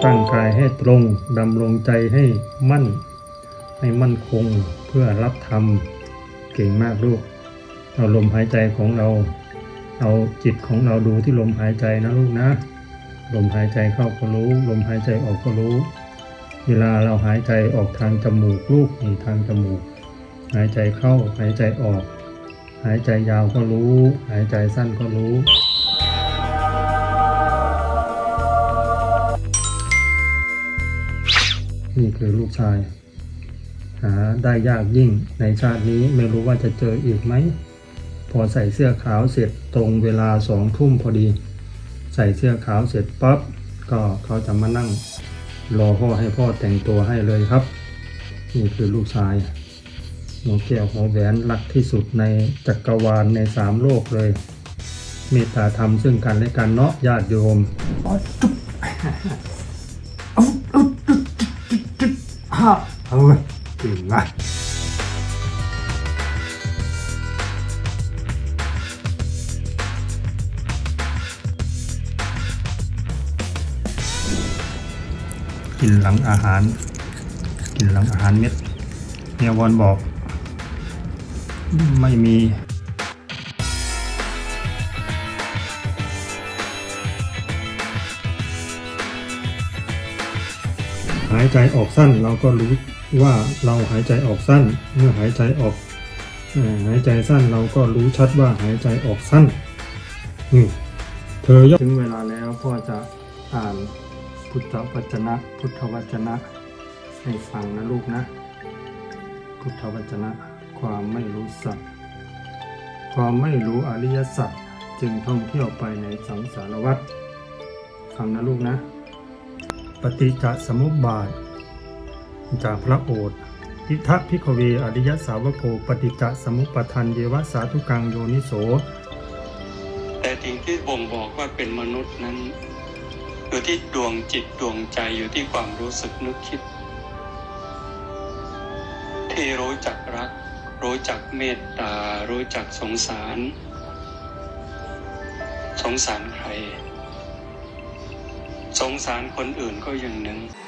ตั้งกายให้ตรงดำรงใจให้มั่นคงเพื่อรับธรรมเก่งมากลูกเอาลมหายใจของเราเอาจิตของเราดูที่ลมหายใจนะลูกนะลมหายใจเข้าก็รู้ลมหายใจออกก็รู้เวลาเราหายใจออกทางจมูกลูกนี่ทางจมูกหายใจเข้าหายใจออกหายใจยาวก็รู้หายใจสั้นก็รู้นี่คือลูกชายหาได้ยากยิ่งในชาตินี้ไม่รู้ว่าจะเจออีกไหมพอใส่เสื้อขาวเสร็จตรงเวลา2 ทุ่มพอดีใส่เสื้อขาวเสร็จปั๊บก็เขาจะมานั่งรอพ่อให้พ่อแต่งตัวให้เลยครับนี่คือลูกชายหัวแก้วหัวแหวนรักที่สุดในจักรวาลใน3 โลกเลยเมตตาธรรมซึ่งกันและกันเนาะญาติโยมเอาจริงนะกินหลังอาหารเม็ดเฮียวอนบอกไม่มีหายใจออกสั้นเราก็รู้ว่าเราหายใจออกสั้นเมื่อหายใจออกหายใจสั้นเราก็รู้ชัดว่าหายใจออกสั้นเธอถึงเวลาแล้วพ่อจะอ่านพุทธวจนะให้ฟังนะลูกนะพุทธวจนะความไม่รู้สัจความไม่รู้อริยสัจจึงท่องเที่ยวไปในสังสารวัฏฟังนะลูกนะปฏิจจสมุปบาทจากพระโอษฐ์อิทัพพิขเวอริยสาวโกปฏิจจสมุปปทันเยวสาธุกังโยนิโสแต่สิ่งที่บ่งบอกว่าเป็นมนุษย์นั้นอยู่ที่ดวงจิตดวงใจอยู่ที่ความรู้สึกนึกคิดที่รู้จักรักรู้จักเมตตารู้จักสงสารใครสงสารคนอื่นก็อย่างหนึ่ง